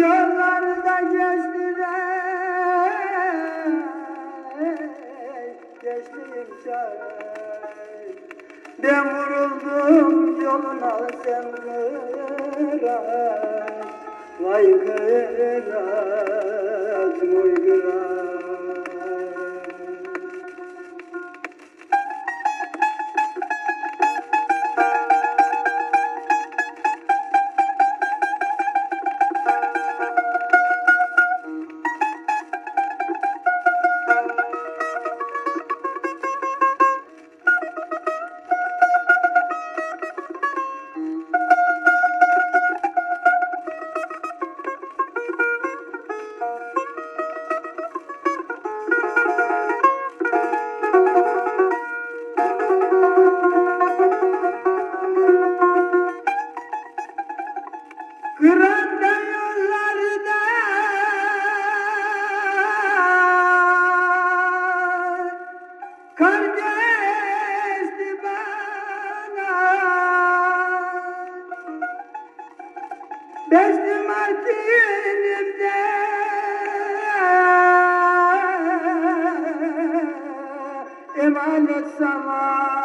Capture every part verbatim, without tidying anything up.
Yollarda geçtiler, geçtiğim şahit. Ben vuruldum yoluna sen kırat, vay kırat, vay kırat. Kıranda yollarda kar geçti bana, beşli martilimde emanet sana.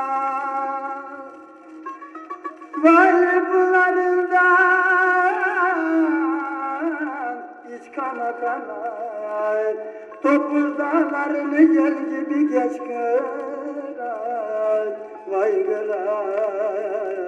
Varlıklarından iç kana kana, topuz dağlarını gel gibi geç kırat, vay kırat.